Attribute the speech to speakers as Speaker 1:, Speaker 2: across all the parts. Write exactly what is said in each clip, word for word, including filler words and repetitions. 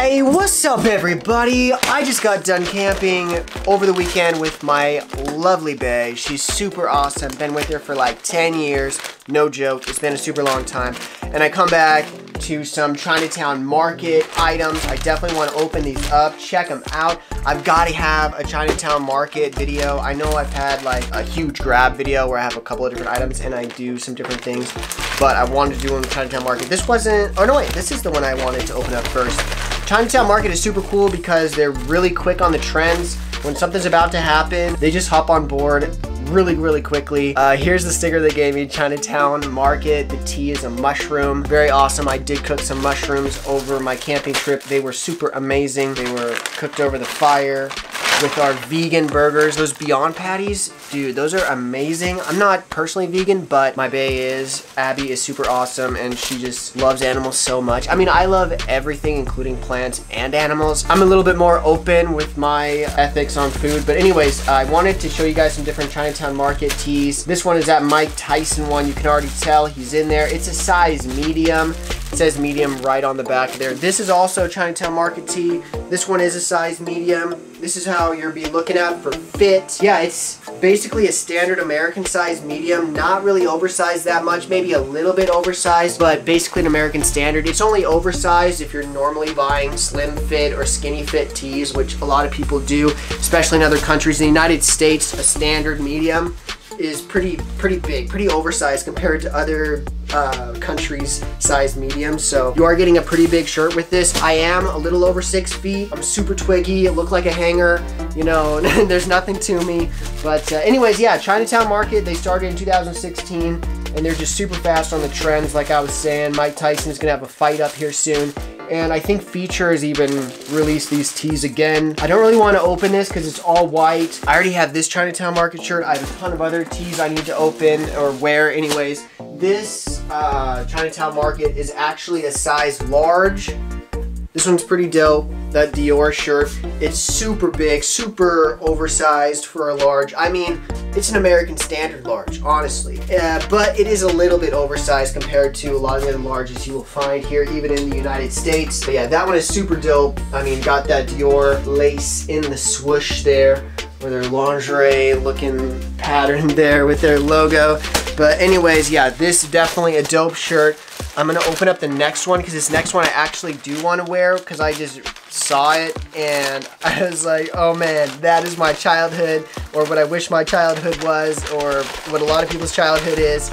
Speaker 1: Hey, what's up everybody? I just got done camping over the weekend with my lovely bae. She's super awesome. Been with her for like ten years. No joke. It's been a super long time. And I come back to some Chinatown Market items. I definitely want to open these up, check them out. I've got to have a Chinatown Market video. I know I've had like a huge grab video where I have a couple of different items and I do some different things, but I wanted to do one with Chinatown Market. This wasn't, oh no wait, this is the one I wanted to open up first. Chinatown Market is super cool because they're really quick on the trends. When something's about to happen, they just hop on board really, really quickly. Uh, here's the sticker they gave me, Chinatown Market. The tea is a mushroom. Very awesome. I did cook some mushrooms over my camping trip. They were super amazing. They were cooked over the fire with our vegan burgers. Those Beyond Patties, dude, those are amazing. I'm not personally vegan, but my bae is. Abby is super awesome, and she just loves animals so much. I mean, I love everything, including plants and animals. I'm a little bit more open with my ethics on food, but anyways, I wanted to show you guys some different Chinatown Market teas. This one is that Mike Tyson one. You can already tell he's in there. It's a size medium. It says medium right on the back there. This is also Chinatown Market tea. This one is a size medium. This is how you'll be looking at for fit. Yeah, it's basically a standard American size medium. Not really oversized that much, maybe a little bit oversized, but basically an American standard. It's only oversized if you're normally buying slim fit or skinny fit teas, which a lot of people do, especially in other countries. In the United States, a standard medium is pretty pretty big, pretty oversized compared to other uh, countries' size mediums. So you are getting a pretty big shirt with this. I am a little over six feet. I'm super twiggy. It looked like a hanger. You know, there's nothing to me. But uh, anyways, yeah, Chinatown Market. They started in two thousand sixteen, and they're just super fast on the trends. Like I was saying, Mike Tyson is gonna have a fight up here soon. And I think Feature has even released these teas again. I don't really want to open this because it's all white. I already have this Chinatown Market shirt. I have a ton of other teas I need to open or wear anyways. This uh, Chinatown Market is actually a size large. This one's pretty dope, that Dior shirt. It's super big, super oversized for a large. I mean, it's an American standard large, honestly. Uh, but it is a little bit oversized compared to a lot of the other larges you will find here, even in the United States. But yeah, that one is super dope. I mean, got that Dior lace in the swoosh there, or their lingerie looking pattern there with their logo. But anyways, yeah, this is definitely a dope shirt. I'm gonna open up the next one because this next one I actually do want to wear because I just saw it and I was like, oh man, that is my childhood, or what I wish my childhood was, or what a lot of people's childhood is.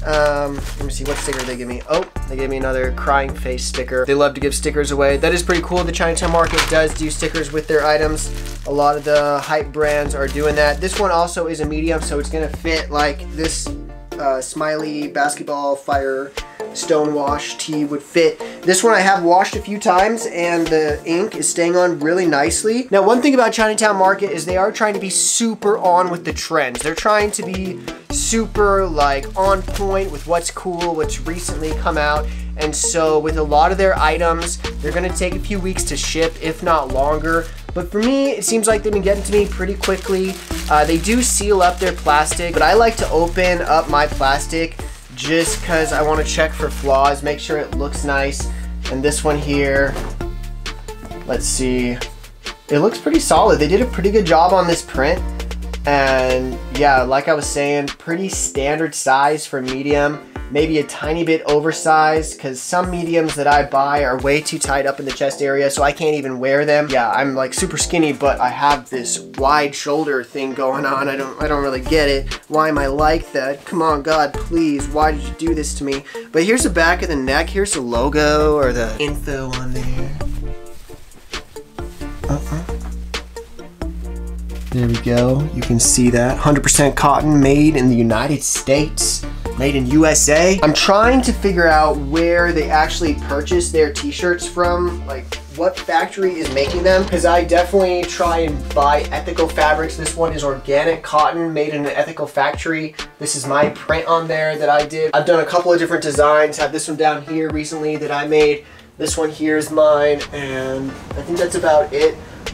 Speaker 1: Um, let me see, what sticker they give me. Oh, they gave me another crying face sticker. They love to give stickers away. That is pretty cool. The Chinatown Market does do stickers with their items. A lot of the hype brands are doing that. This one also is a medium, so it's gonna fit like this uh, Smiley basketball fire stone wash tee would fit. This one I have washed a few times and the ink is staying on really nicely. Now, one thing about Chinatown Market is they are trying to be super on with the trends. They're trying to be super like on point with what's cool, what's recently come out. And so with a lot of their items, they're gonna take a few weeks to ship, if not longer. But for me, it seems like they've been getting to me pretty quickly. Uh, they do seal up their plastic, but I like to open up my plastic just because I want to check for flaws, make sure it looks nice. And this one here, let's see, it looks pretty solid. They did a pretty good job on this print. And yeah, like I was saying, pretty standard size for medium. Maybe a tiny bit oversized because some mediums that I buy are way too tight up in the chest area, so I can't even wear them. Yeah, I'm like super skinny, but I have this wide shoulder thing going on. I don't I don't really get it. Why am I like that? Come on, God, please. Why did you do this to me? But here's the back of the neck. Here's the logo or the info on there. Uh-uh. There we go. You can see that. one hundred percent cotton, made in the United States. Made in U S A. I'm trying to figure out where they actually purchase their t-shirts from, like what factory is making them, because I definitely try and buy ethical fabrics. This one is organic cotton made in an ethical factory. This is my print on there that I did. I've done a couple of different designs. Have this one down here recently that I made. This one here is mine, and I think that's about it.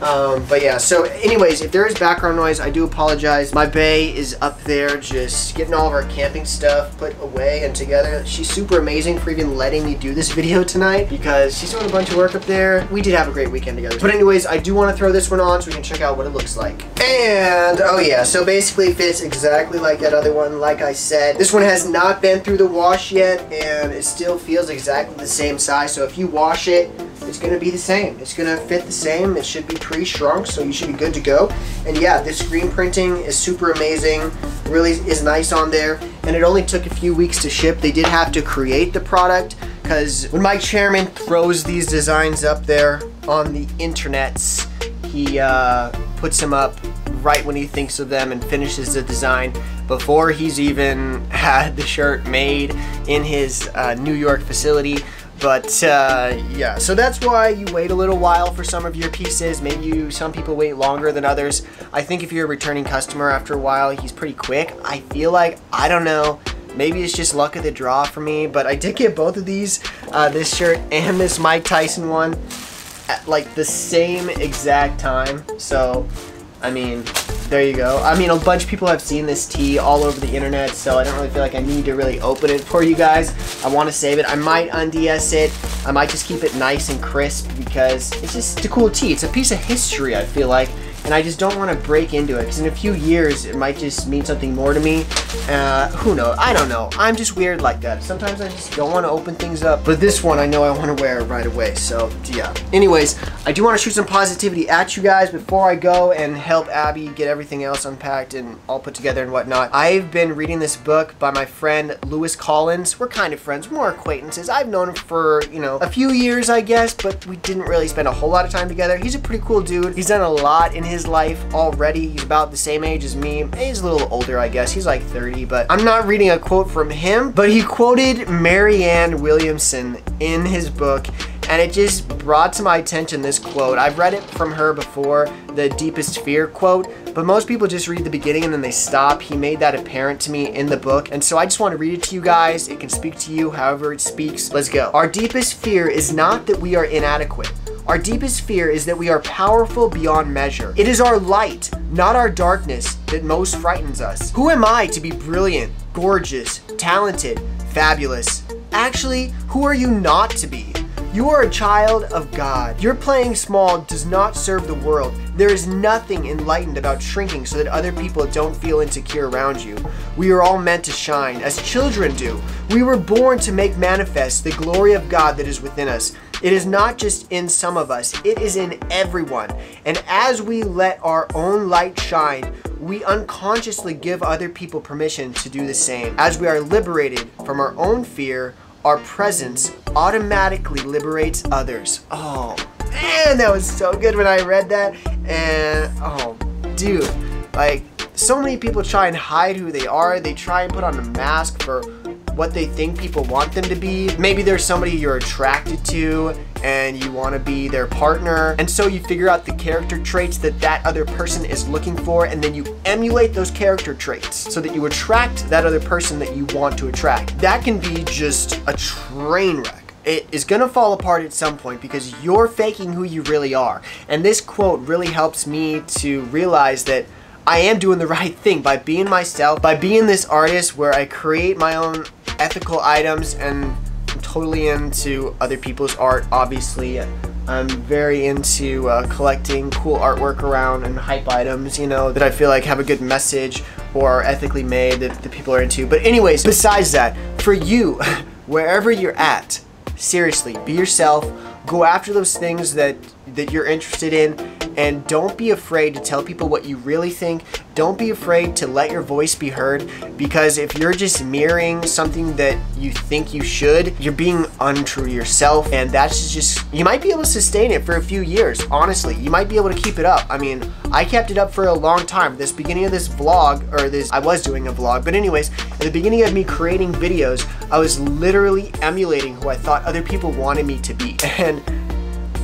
Speaker 1: Um, but yeah, so anyways, if there is background noise, I do apologize. My bae is up there just getting all of our camping stuff put away and together. She's super amazing for even letting me do this video tonight because she's doing a bunch of work up there. We did have a great weekend together. But anyways, I do want to throw this one on so we can check out what it looks like. And, oh yeah, so basically it fits exactly like that other one, like I said. This one has not been through the wash yet, and it still feels exactly the same size. So if you wash it, it's gonna be the same. It's gonna fit the same. It should be pre-shrunk, so you should be good to go. And yeah, this screen printing is super amazing. Really is nice on there. And it only took a few weeks to ship. They did have to create the product because when Mike Chairman throws these designs up there on the internets, he uh, puts them up right when he thinks of them and finishes the design before he's even had the shirt made in his uh, New York facility. But uh, yeah, so that's why you wait a little while for some of your pieces. Maybe you, some people wait longer than others. I think if you're a returning customer, after a while, he's pretty quick. I feel like, I don't know, maybe it's just luck of the draw for me, but I did get both of these, uh, this shirt and this Mike Tyson one, at like the same exact time. So, I mean, there you go. I mean, a bunch of people have seen this tee all over the internet, so I don't really feel like I need to really open it for you guys. I want to save it. I might un-D S it. I might just keep it nice and crisp because it's just a cool tee. It's a piece of history, I feel like, and I just don't want to break into it because in a few years it might just mean something more to me. Uh, who knows? I don't know. I'm just weird like that. Sometimes I just don't want to open things up, but this one I know I want to wear right away, so yeah. Anyways, I do want to shoot some positivity at you guys before I go and help Abby get everything else unpacked and all put together and whatnot. I've been reading this book by my friend Lewis Collins. We're kind of friends, more acquaintances. I've known him for, you know, a few years, I guess, but we didn't really spend a whole lot of time together. He's a pretty cool dude. He's done a lot in his life already. He's about the same age as me. He's a little older, I guess. He's like thirty, but I'm not reading a quote from him, but he quoted Marianne Williamson in his book, and it just brought to my attention this quote. I've read it from her before, the deepest fear quote, but most people just read the beginning and then they stop. He made that apparent to me in the book, and so I just want to read it to you guys. It can speak to you however it speaks. Let's go. Our deepest fear is not that we are inadequate. Our deepest fear is that we are powerful beyond measure. It is our light, not our darkness, that most frightens us. Who am I to be brilliant, gorgeous, talented, fabulous? Actually, who are you not to be? You are a child of God. Your playing small does not serve the world. There is nothing enlightened about shrinking so that other people don't feel insecure around you. We are all meant to shine, as children do. We were born to make manifest the glory of God that is within us. It is not just in some of us, it is in everyone. And as we let our own light shine, we unconsciously give other people permission to do the same. As we are liberated from our own fear, our presence automatically liberates others. Oh, man, that was so good when I read that. And, oh, dude, like, so many people try and hide who they are. They try and put on a mask for what they think people want them to be. Maybe there's somebody you're attracted to and you want to be their partner, and so you figure out the character traits that that other person is looking for, and then you emulate those character traits so that you attract that other person that you want to attract. That can be just a train wreck. It is gonna fall apart at some point because you're faking who you really are. And this quote really helps me to realize that I am doing the right thing by being myself, by being this artist where I create my own ethical items, and I'm totally into other people's art, obviously. I'm very into uh, collecting cool artwork around and hype items, you know, that I feel like have a good message or are ethically made that the people are into. But anyways, besides that, for you, wherever you're at, seriously, be yourself, go after those things that, that you're interested in, and don't be afraid to tell people what you really think. Don't be afraid to let your voice be heard, because if you're just mirroring something that you think you should, you're being untrue to yourself, and that's just, you might be able to sustain it for a few years, honestly. You might be able to keep it up. I mean, I kept it up for a long time. This beginning of this vlog, or this, I was doing a vlog, but anyways, at the beginning of me creating videos, I was literally emulating who I thought other people wanted me to be. And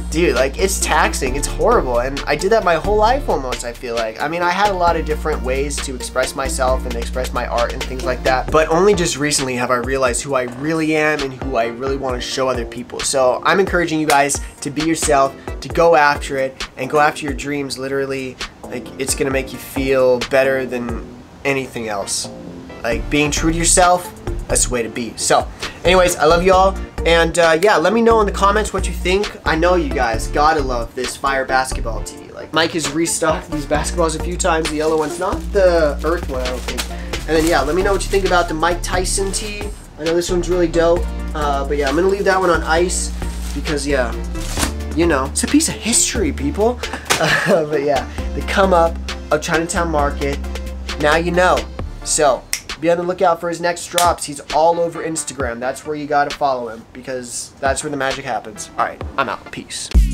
Speaker 1: dude, like, it's taxing, it's horrible, and I did that my whole life almost, I feel like. I mean, I had a lot of different ways to express myself and express my art and things like that, but only just recently have I realized who I really am and who I really want to show other people. So I'm encouraging you guys to be yourself, to go after it, and go after your dreams. Literally, like, it's gonna make you feel better than anything else. Like, being true to yourself, that's the way to be. So anyways, I love y'all, and uh, yeah, let me know in the comments what you think. I know you guys gotta love this fire basketball tee. Like, Mike has restocked these basketballs a few times. The yellow one's not the earth one, I don't think. And then yeah, let me know what you think about the Mike Tyson tee. I know this one's really dope, uh, but yeah, I'm gonna leave that one on ice because yeah, you know, it's a piece of history, people. Uh, but yeah, the come up of Chinatown Market. Now you know. So be on the lookout for his next drops. He's all over Instagram. That's where you gotta follow him because that's where the magic happens. All right, I'm out. Peace.